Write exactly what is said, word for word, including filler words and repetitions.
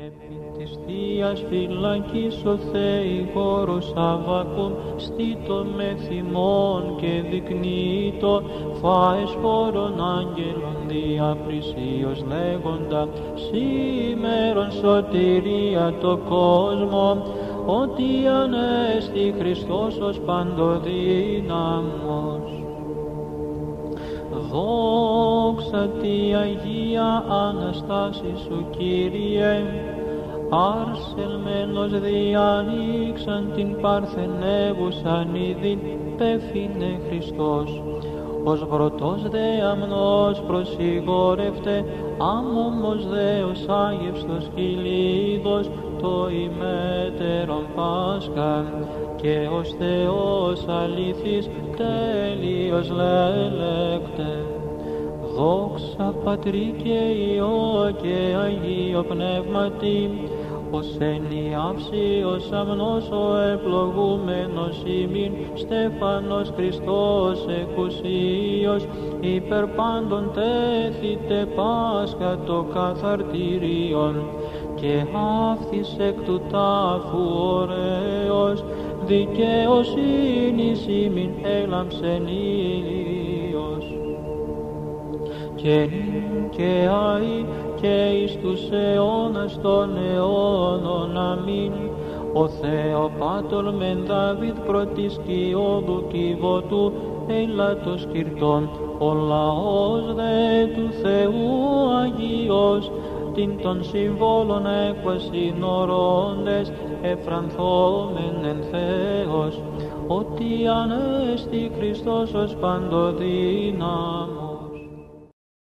Επί της Θείας φυλακής ο Θεϊγόρος Αββακούμ στήτω με θυμών και δεικνύτω φάες φόρων άγγελων διαπρισίως λέγοντα σήμερον σωτηρία το κόσμο ότι ανέστη Χριστός ως παντοδύναμος. Δόξα τη Αγία Αναστάση σου Κύριε, αρσελμένος διανοίξαν την παρθενεύουσαν είδη πέφυνε Χριστός. Ως βρωτός δε αμνός προσιγόρευτε, άμωμος δε ως άγευστος κυλίδος το ημέτερον Πάσχα, και ως Θεός αληθής τέλειος λέλεκτε. Δόξα Πατρί και Υιό και Αγίο Πνεύματι, ως ενιαύσιος αμνός ο ευλογούμενος ημίν Στέφανος Χριστός εκουσίος, υπερ πάντων τέθητε Πάσχα το καθαρτήριον, και αύθης εκ του τάφου ωραίος, δικαιοσύνης ημίν έλαμψεν ήλιος. Και νυν και αεί και εις τους αιώνας των αιώνων. Αμήν. Ο Θεοπάτων μεν Δαβίδ πρώτης κοιόδου κυβωτού έλατος κυρτών, ο λαός δε του Θεού Αγίος, την των συμβόλων έκβασιν ορώντες, εφρανθόμεν εν Θεός, ότι ανέστη Χριστός ως παντοδύναμος.